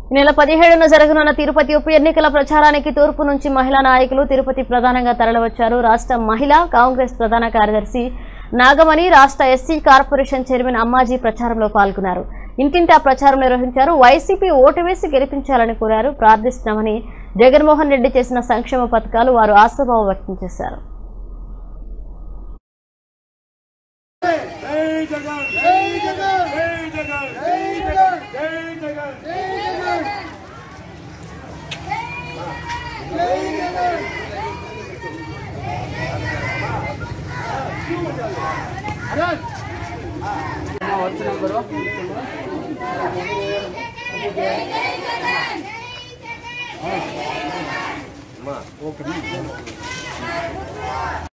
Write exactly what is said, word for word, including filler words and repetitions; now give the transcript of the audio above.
ఈ నెల పదిహేడున జరగనున్న తిరుపతి ఉప ఎన్నికల ప్రచారానికి తూర్పు నుంచి మహిళా నాయకులు తిరుపతి ప్రధానంగా తరలివచ్చారు. రాష్ట్ర మహిళా కాంగ్రెస్ ప్రధాన కార్యదర్శి నాగమణి, రాష్ట్ర ఎస్సీ కార్పొరేషన్ చైర్మన్ అమ్మాజీ ప్రచారంలో పాల్గొన్నారు. ఇంటింటా ప్రచారం నిర్వహించారు. వైసీపీ ఓటు వేసి గెలిపించాలని కోరారు. ప్రార్థిస్తున్నామని జగన్మోహన్ రెడ్డి చేసిన సంక్షేమ పథకాలు వారు ఆశాభావం వ్యక్తం చేశారు. ఓకే